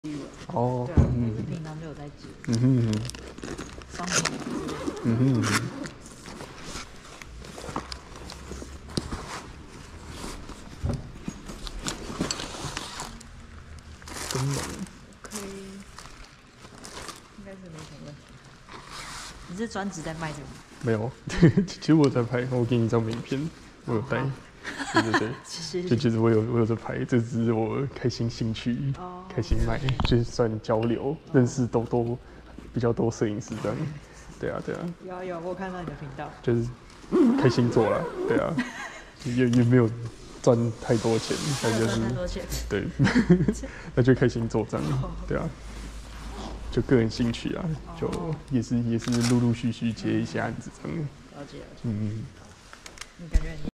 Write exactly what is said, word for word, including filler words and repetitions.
哦， 对啊， 嗯我是平常就有在接， 嗯哼， 商品嗯哼，真猛， 可以，应该是没什么问题。你是专职在卖这个吗？ 没有，其实我有在拍，我给你一张名片，我有带， 哦对对对， 谢谢。 就其实我有我有在拍，这只是我开心兴趣， 哦开心卖，就是算交流，认识都都比较多摄影师这样，对啊对啊， 有啊有，我有看到你的频道。 就是开心做啦，对啊，也也没有赚太多钱，但就是赚太多钱。 对，那就开心做这样，对啊。就个人兴趣啊，就也是也是陆陆续续接一些案子这样。 了解了解。 嗯。 你感觉你